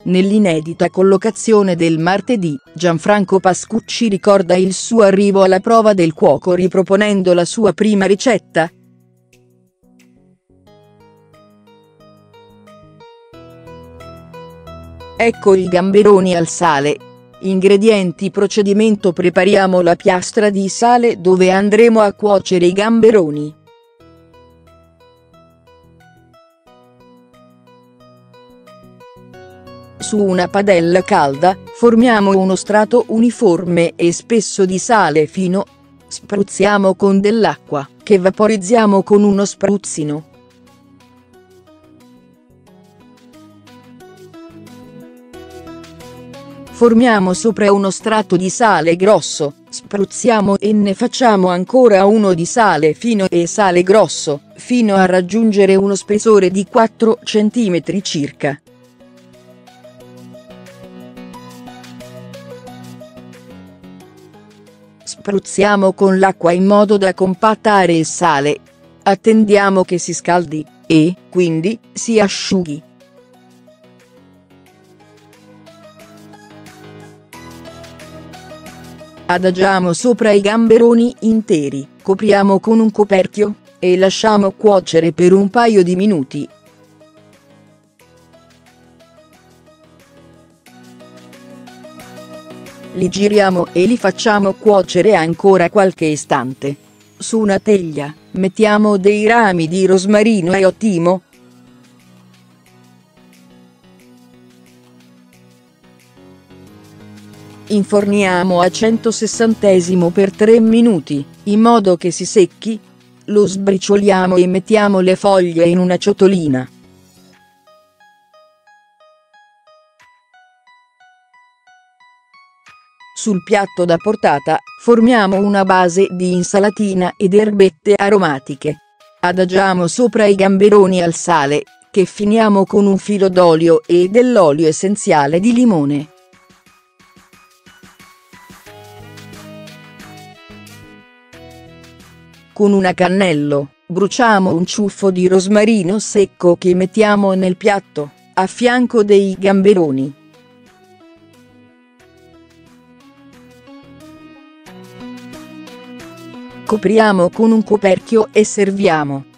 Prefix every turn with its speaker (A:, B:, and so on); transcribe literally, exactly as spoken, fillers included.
A: Nell'inedita collocazione del martedì, Gianfranco Pascucci ricorda il suo arrivo alla prova del cuoco riproponendo la sua prima ricetta. Ecco i gamberoni al sale. Ingredienti: procedimento: prepariamo la piastra di sale dove andremo a cuocere i gamberoni. Su una padella calda, formiamo uno strato uniforme e spesso di sale fino. Spruzziamo con dell'acqua, che vaporizziamo con uno spruzzino. Formiamo sopra uno strato di sale grosso, spruzziamo e ne facciamo ancora uno di sale fino e sale grosso, fino a raggiungere uno spessore di quattro centimetri circa. Spruzziamo con l'acqua in modo da compattare il sale. Attendiamo che si scaldi, e, quindi, si asciughi. Adagiamo sopra i gamberoni interi, copriamo con un coperchio, e lasciamo cuocere per un paio di minuti. Li giriamo e li facciamo cuocere ancora qualche istante. Su una teglia, mettiamo dei rami di rosmarino e timo. Inforniamo a centosessanta per tre minuti, in modo che si secchi. Lo sbricioliamo e mettiamo le foglie in una ciotolina. Sul piatto da portata, formiamo una base di insalatina ed erbette aromatiche. Adagiamo sopra i gamberoni al sale, che finiamo con un filo d'olio e dell'olio essenziale di limone. Con un cannello, bruciamo un ciuffo di rosmarino secco che mettiamo nel piatto, a fianco dei gamberoni. Copriamo con un coperchio e serviamo.